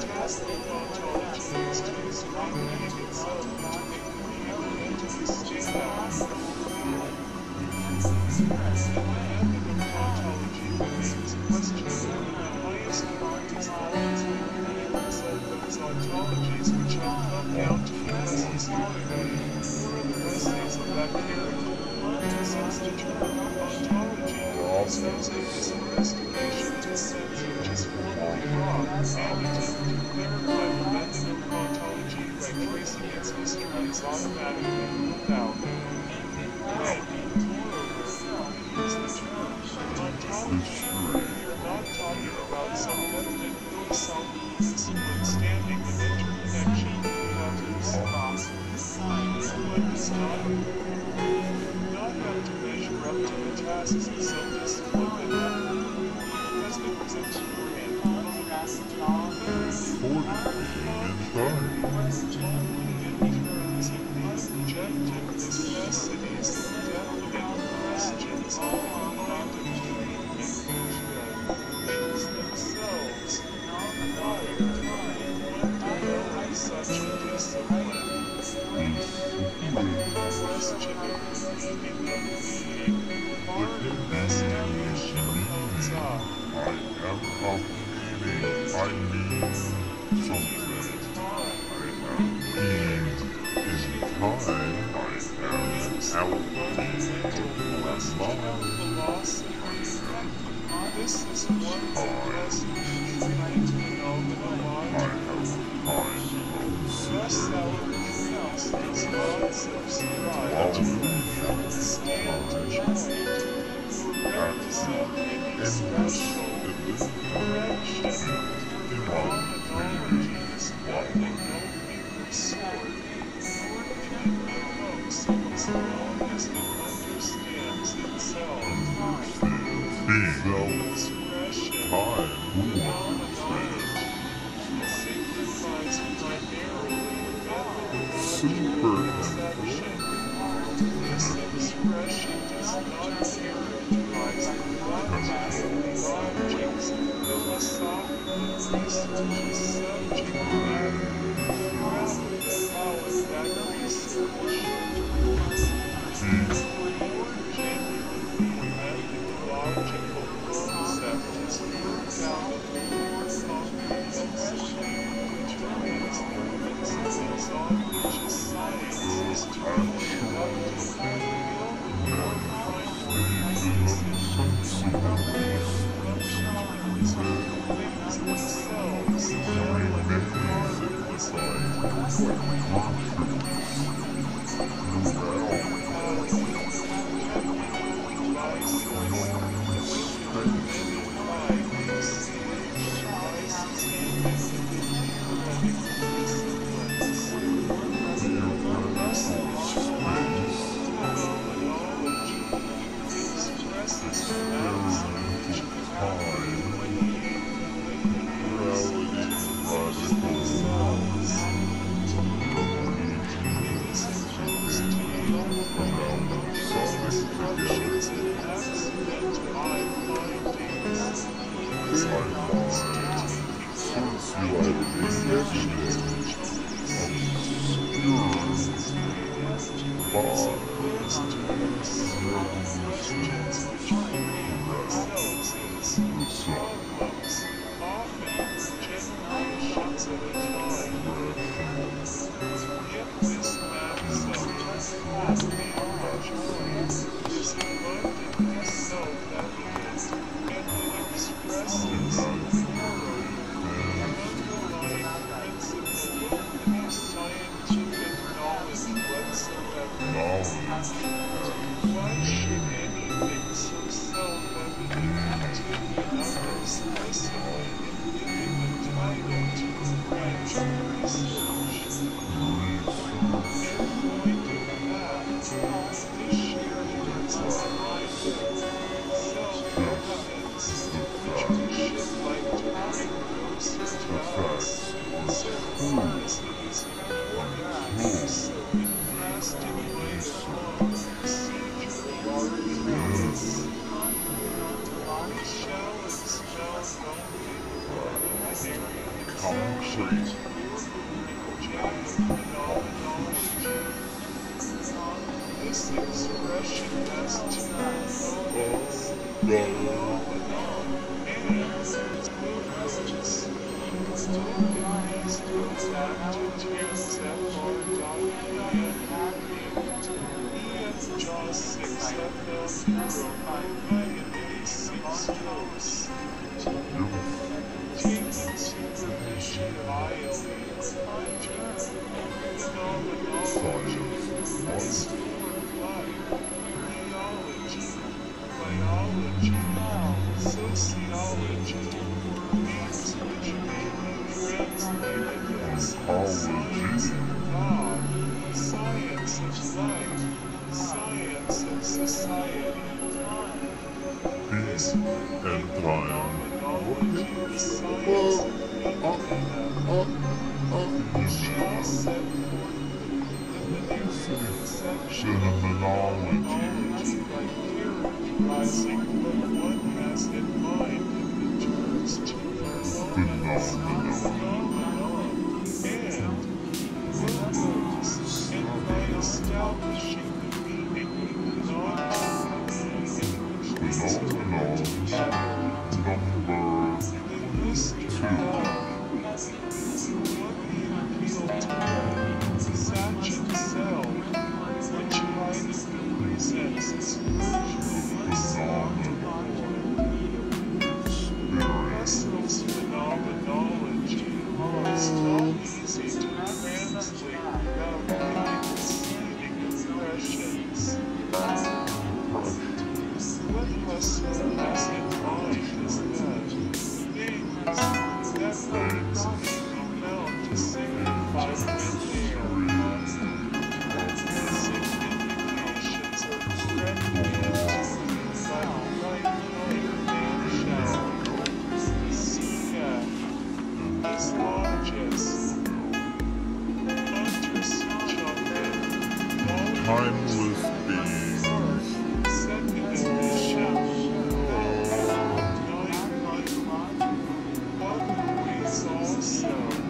task of ontology is to explain meaning itself and to make creator entities stand out. The method of ontology remains questionable, and the highest point is always the creators of those ontologies which have come down to us historically, or other essays of that character. Since determinate ontology assumes a disinvestigation in a sense which is formally wrong, and attempt to clarify the method of ontology by tracing its history is automatically ruled out. Moreover, we use the term ontology. We are not talking about some definite philosophical discipline standing in interconnection with others. One does not have to measure up to the tasks of some discipline that has been presented for him. In terms of the objective necessities of definite questions on the kind of treatment things themselves require one develop such a discipline. Question of the meaning of being, hard investigation comes up. I need something. Being is time. This is one of the best treating phenomena thus our truth does not subscribe to standpoint or represent any special correction phenomenologies that in no meaner sort, nor can it promote so long as it understands itself. Discretion, phenomenology, signifies primarily perception. This expression does not characterize the logical objects of philosophical research as subject matter, rather the how of that research. More genuinely, a methodological concept is worked out of the more comprehensively determines the principles on which a science is to be conducted. Why should anything so self-evident to the others concrete. This expression has two components, phenomenon and movements. These goes back to tunes that are documented and Jaws 6 FL 0.986 strokes. Taken supervision violates phenomenology, historic life, theology, biology, sociology, things which may be translated as science of God, science of life, science of society. This phenomenology is science of shall set forth the phenomenology by characterizing what one has in mind in the terms to phenomenon and words, and by establishing the meaning Phenomenon number 2. Sachin cell, which highly represents its virtually Russell's phenomenology is not easy to translate without giving misleading impressions. What Russell has in mind is that things amount to signify significations are predicated by the right kind of man shower. CF is largest. Timeless beings. Second edition. Always also.